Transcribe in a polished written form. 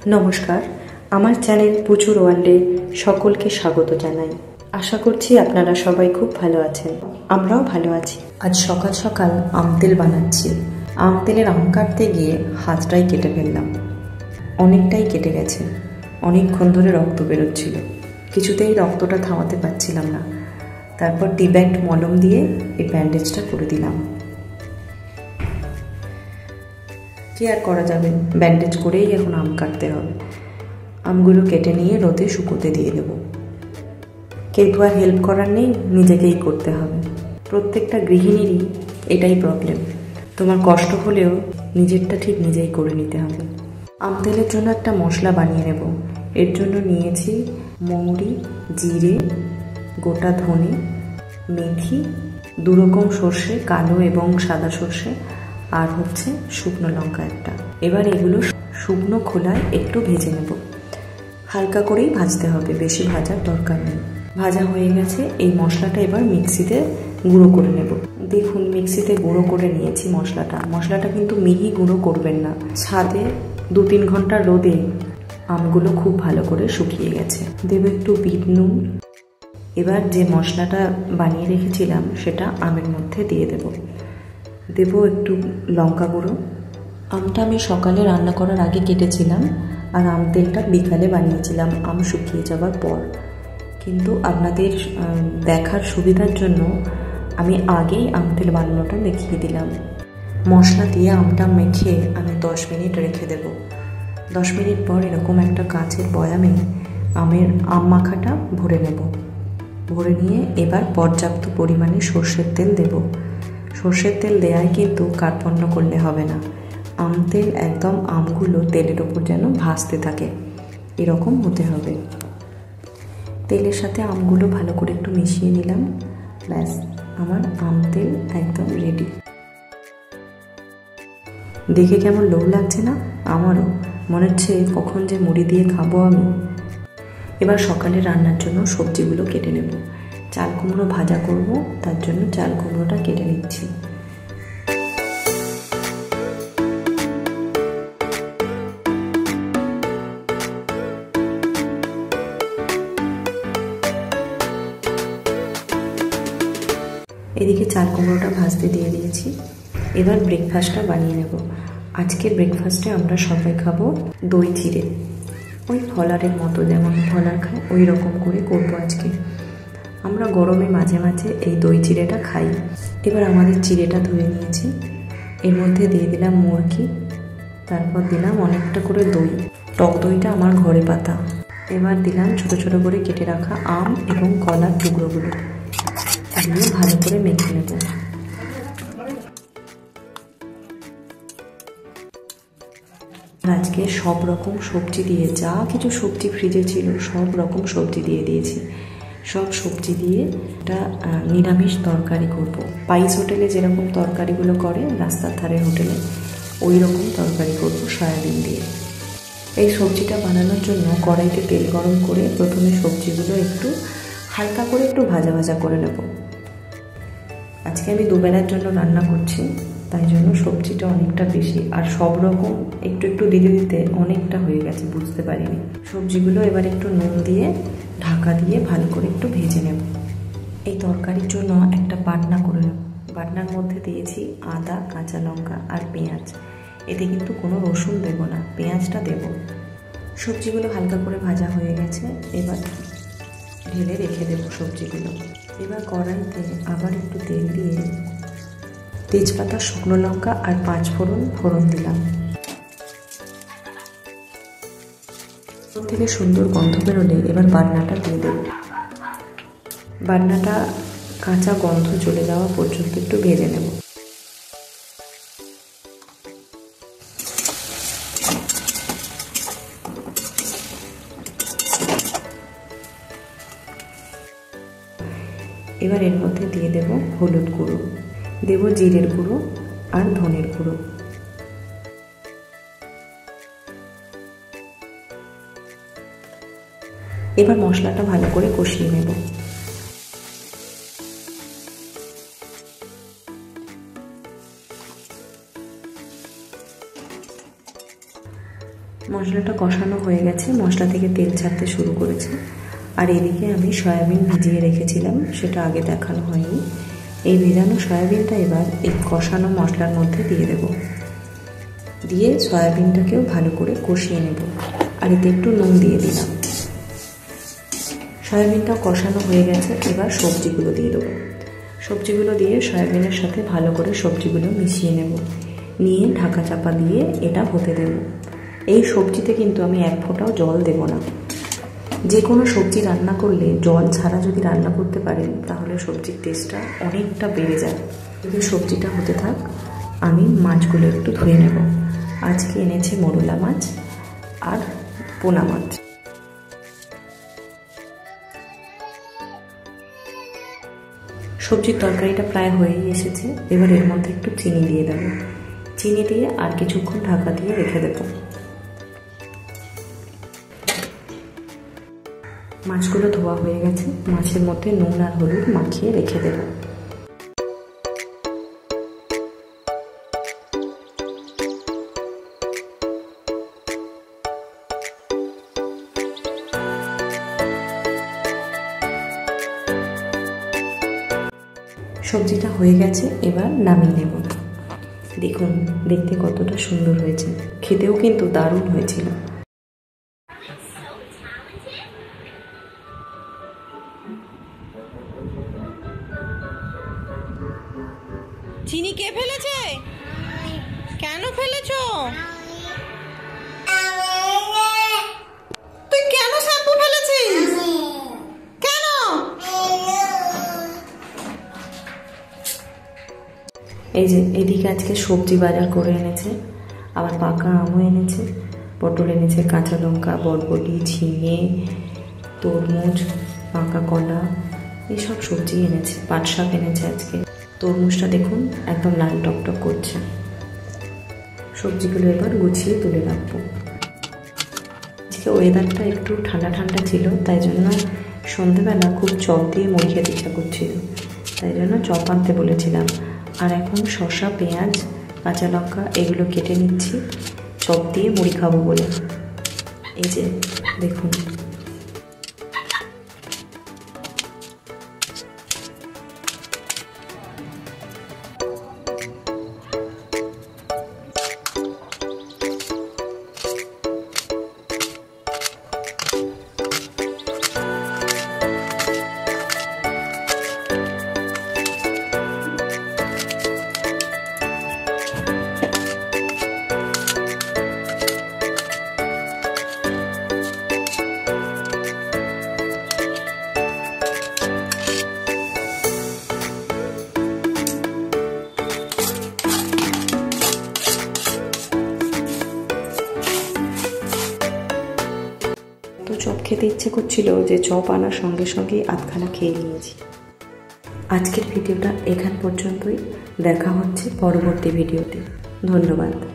নমস্কার, আমার চ্যানেল পুচুর ওয়ার্ল্ডে সকলকে স্বাগত জানাই। আশা করছি আপনারা সবাই খুব ভালো আছেন, আমরাও ভালো আছি। আজ সকাল সকাল আম তেল বানাচ্ছি। আম তেলের আম কাটতে গিয়ে হাতটাই কেটে ফেললাম, অনেকটাই কেটে গেছে। অনেকক্ষণ ধরে রক্ত বেরোচ্ছিল, কিছুতেই রক্তটা থামাতে পারছিলাম না। তারপর ডিব্যান্ড মলম দিয়ে এই ব্যান্ডেজটা করে দিলাম। কি আর করা যাবে, ব্যান্ডেজ করেই এখন আম কাটতে হবে। আমগুলো কেটে নিয়ে রোদে শুকোতে দিয়ে দেব। কেউ তো আর হেল্প করার নেই, নিজেকেই করতে হবে। প্রত্যেকটা গৃহিণীরই এটাই প্রবলেম। তোমার কষ্ট হলেও নিজেরটা ঠিক নিজেই করে নিতে হবে। আম তেলের জন্য একটা মশলা বানিয়ে নেব। এর জন্য নিয়েছি মৌরি, জিরে, গোটা ধনে, মেথি, দুরকম সর্ষে, কালো এবং সাদা সর্ষে, আর হচ্ছে শুকনো লঙ্কা একটা। এবার এগুলো শুকনো খোলায় একটু ভেজে নেব। হালকা করেই ভাজতে হবে, বেশি ভাজার দরকার নেই। ভাজা হয়ে গেছে। এই মশলাটা এবার মিক্সিতে গুঁড়ো করে নেব। দেখুন, মিক্সিতে গুঁড়ো করে নিয়েছি মশলাটা কিন্তু মিহি গুঁড়ো করবেন না। ছাদে 2-3 ঘন্টা রোদে আমগুলো খুব ভালো করে শুকিয়ে গেছে। দেব একটু বিট নুন। এবার যে মশলাটা বানিয়ে রেখেছিলাম সেটা আমের মধ্যে দিয়ে দেব একটু লঙ্কা গুঁড়ো। আমটা আমি সকালে রান্না করার আগে কেটেছিলাম, আর আম তেলটা বিকালে বানিয়েছিলাম আম শুকিয়ে যাওয়ার পর। কিন্তু আপনাদের দেখার সুবিধার জন্য আমি আগেই আম তেল বানানোটা দেখিয়ে দিলাম। মশলা দিয়ে আমটা মেখে আমি 10 মিনিট রেখে দেব। 10 মিনিট পর এরকম একটা কাঁচের বয়ামে আম মাখাটা ভরে নেব। ভরে নিয়ে এবার পর্যাপ্ত পরিমাণে সর্ষের তেল দেব। সর্ষের তেল দেওয়ায় কিন্তু কার্পণ্য করলে হবে না। আম তেল একদম আমগুলো তেলের ওপর যেন ভাসতে থাকে, এরকম হতে হবে। তেলের সাথে আমগুলো ভালো করে একটু মিশিয়ে নিলাম। ব্যাস, আমার আম তেল একদম রেডি। দেখে কেমন লোভ লাগছে না? আমারও মনে হচ্ছে কখন যে মুড়ি দিয়ে খাবো আমি। এবার সকালে রান্নার জন্য সবজিগুলো কেটে নেব। চাল কুমড়ো ভাজা করব, তার জন্য চাল কুমড়োটা কেটে নিচ্ছি। এদিকে চাল কুমড়োটা ভাজতে দিয়ে দিয়েছি। এবার ব্রেকফাস্টটা বানিয়ে নেব। আজকের ব্রেকফাস্টে আমরা সবাই খাবো দই চিড়ে। ওই ফলারের মতো, যেমন ফলার খায় ওই রকম করে করবো আজকে। আমরা গরমে মাঝে মাঝে এই দই চিড়েটা খাই। এবার আমাদের চিড়েটা ধুয়ে নিয়েছি। এর মধ্যে দিয়ে দিলাম মুরগি, তারপর দিলাম অনেকটা করে দই। টক দইটা আমার ঘরে পাতা। এবার দিলাম ছোট ছোট করে কেটে রাখা আম এবং কলার টুকরোগুলো। দিয়ে ভালো করে মেখে নেব। আজকে সব রকম সবজি দিয়ে, যা কিছু সবজি ফ্রিজে ছিল সব রকম সবজি দিয়ে দিয়েছি। সব সবজি দিয়ে একটা নিরামিষ তরকারি করব। পাইস হোটেলে যেরকম তরকারিগুলো করে, রাস্তার ধারের হোটেলে, ওই রকম তরকারি করব সয়াবিন দিয়ে। এই সবজিটা বানানোর জন্য কড়াইতে তেল গরম করে প্রথমে সবজিগুলো একটু হালকা করে একটু ভাজা ভাজা করে নেব। আজকে আমি দুবেলার জন্য রান্না করছি, তাই জন্য সবজিটা অনেকটা বেশি, আর সব রকম একটু একটু দিতে দিতে অনেকটা হয়ে গেছে, বুঝতে পারিনি। সবজিগুলো এবার একটু নুন দিয়ে ঢাকা দিয়ে ভালো করে একটু ভেজে নেব। এই তরকারির জন্য একটা বাটনা করে নেব। বাটনার মধ্যে দিয়েছি আদা, কাঁচা লঙ্কা আর পেঁয়াজ। এতে কিন্তু কোনো রসুন দেব না, পেঁয়াজটা দেব। সবজিগুলো হালকা করে ভাজা হয়ে গেছে, এবার ঢেলে রেখে দেব সবজিগুলো। এবার কড়াইতে আবার একটু তেল দিয়ে তেজপাতা, শুকনো লঙ্কা আর 5 ফোড়ন দিলাম। থেকে সুন্দর গন্ধ বেরোলে এবার বাটনাটা দিয়ে দেব। বাটনাটা কাঁচা গন্ধ চলে যাওয়া পর্যন্ত একটু ভেজে নেব। এবার এর মধ্যে দিয়ে দেব হলুদ গুঁড়ো, দেব জিরের গুঁড়ো আর ধনের গুঁড়ো। এবার মশলাটা ভালো করে কষিয়ে নেব। মশলাটা কষানো হয়ে গেছে, মশলা থেকে তেল ছাড়তে শুরু করেছে। আর এদিকে আমি সয়াবিন ভিজিয়ে রেখেছিলাম, সেটা আগে দেখানো হয়নি। এই ভেজানো সয়াবিনটা এবার এই কষানো মশলার মধ্যে দিয়ে দেব। দিয়ে সয়াবিনটাকেও ভালো করে কষিয়ে নেব। আর এতে একটু নুন দিয়ে দিলাম। সয়াবিনটা কষানো হয়ে গেছে, এবার সবজিগুলো দিয়ে দেবো। সবজিগুলো দিয়ে সয়াবিনের সাথে ভালো করে সবজিগুলো মিশিয়ে নেব। নিয়ে ঢাকা চাপা দিয়ে এটা হতে দেব। এই সবজিতে কিন্তু আমি এক ফোঁটাও জল দেব না। যে কোনো সবজি রান্না করলে জল ছাড়া যদি রান্না করতে পারেন তাহলে সবজির টেস্টটা অনেকটা বেড়ে যায়। যদি সবজিটা হতে থাক, আমি মাছগুলো একটু ধুয়ে নেব। আজকে এনেছে মরুলা মাছ আর পোনা মাছ। সবজির তরকারিটা প্রায় হয়েই এসেছে। এবার এর মধ্যে একটু চিনি দিয়ে দেব। চিনি দিয়ে আর কিছুক্ষণ ঢাকা দিয়ে রেখে দেব। মাছগুলো ধোয়া হয়ে গেছে, মাছের মধ্যে নুন আর হলুদ মাখিয়ে রেখে দেব। সবজিটা হয়ে গেছে, এবার নামিয়ে নেব। দেখুন দেখতে কতটা সুন্দর হয়েছে, খেতেও কিন্তু দারুণ হয়েছিল। চিনি কে ফেলেছে? কেন ফেলেছো? তুই কেন শ্যাম্পু ফেলেছিস? কেন? এই যে এদিকে আজকে সবজি বাজার করে এনেছে, আবার পাকা আমও এনেছে, পটল এনেছে, কাঁচা লঙ্কা, বরবটি, ঝিঙে, তরমুজ, পাকা কলা, এইসব সবজি এনেছে। পাট শাক এনেছে আজকে। তরমুজটা দেখুন একদম লাল টকটক করছে। সবজিগুলো এবার গুছিয়ে তুলে রাখবো। আজকে ওয়েদারটা একটু ঠান্ডা ঠান্ডা ছিল, তাই জন্য সন্ধেবেলা খুব চপ দিয়ে মুড়ি খেতে ইচ্ছা করছিল, তাই জন্য চপ আনতে বলেছিলাম। আর এখন শসা, পেঁয়াজ, কাঁচা লঙ্কা এগুলো কেটে নিচ্ছি চপ দিয়ে মুড়ি খাবো বলে। এই যে দেখুন, তো চপ খেতে ইচ্ছে করছিল যে চপ আনার সঙ্গে সঙ্গেই আধখানা খেয়ে নিয়েছি। আজকের ভিডিওটা এখান পর্যন্তই। দেখা হচ্ছে পরবর্তী ভিডিওতে। ধন্যবাদ।